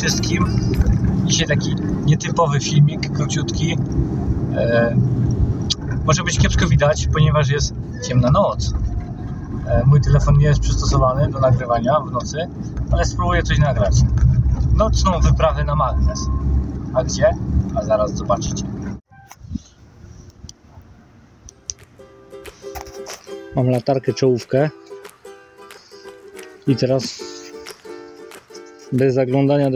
wszystkim. Dzisiaj taki nietypowy filmik, króciutki. Może być kiepsko widać, ponieważ jest ciemna noc. Mój telefon nie jest przystosowany do nagrywania w nocy, ale spróbuję coś nagrać. Nocną wyprawę na magnes. A gdzie? A zaraz zobaczycie. Mam latarkę czołówkę i teraz bez zaglądania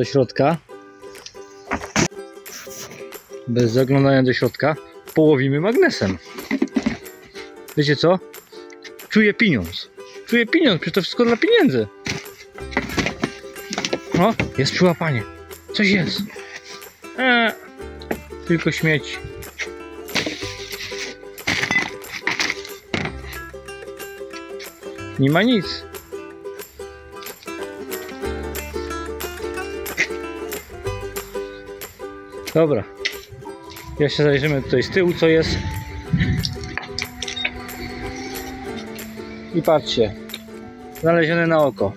do środka połowimy magnesem. Wiecie co? Czuję pieniądz, przecież to wszystko dla pieniędzy. O, jest przyłapanie, coś jest. Tylko śmieci. Nie ma nic. Dobra. Jeszcze zajrzymy tutaj z tyłu, co jest. I patrzcie. Znalezione na oko.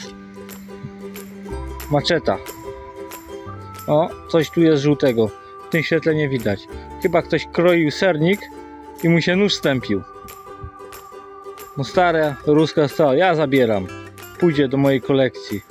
Maczeta. O, coś tu jest żółtego. W tym świetle nie widać. Chyba ktoś kroił sernik i mu się nóż stępił. No stara, ruska stal. Ja zabieram. Pójdzie do mojej kolekcji.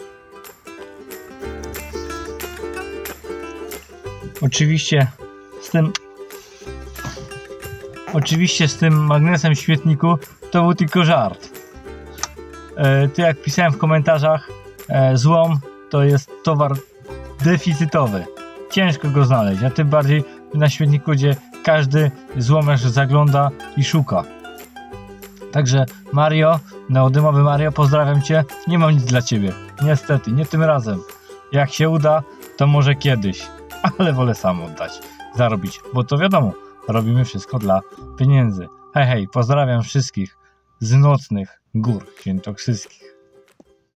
Oczywiście z tym magnesem w świetniku to był tylko żart. To jak pisałem w komentarzach, złom to jest towar deficytowy. Ciężko go znaleźć, a tym bardziej na świetniku, gdzie każdy złomiarz zagląda i szuka. Także Mario, neodymowy Mario, pozdrawiam Cię. Nie mam nic dla Ciebie. Niestety, nie tym razem. Jak się uda, to może kiedyś. Ale wolę sam oddać, zarobić, bo to wiadomo, robimy wszystko dla pieniędzy. Hej, pozdrawiam wszystkich z nocnych gór świętokrzyskich.